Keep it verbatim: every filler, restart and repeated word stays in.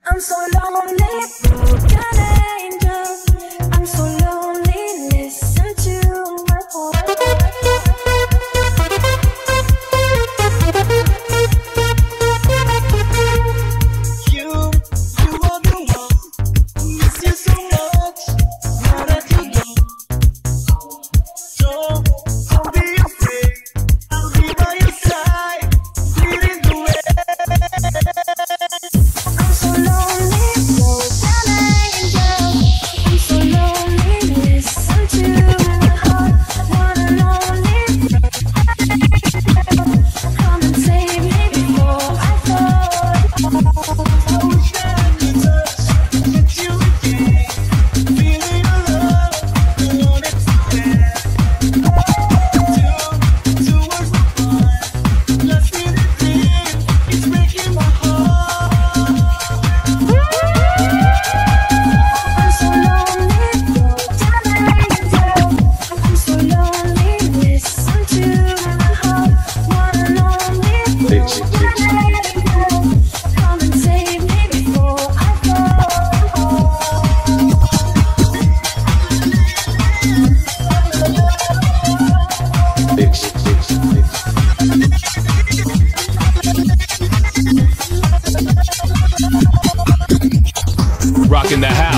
I'm so lonely, broken angel. I'm so lonely, listen to my heart. You, you are the one who miss you so much. Now that you go, don't, don't be afraid. I'll be by your side, leading the way. I'm so lonely, broken angel. I'm so lonely, listen to my heart. One and only. Come and save me before I fall. I wish that I could touch, touch you again. Feeling your love, I want it to end. Two, two words for one. Lost in the dream, it's breaking my heart. I'm so lonely, broken angel. I'm so lonely, listen to my heart. One and only, broken angel. Come and save me before I fall. Rocking the house.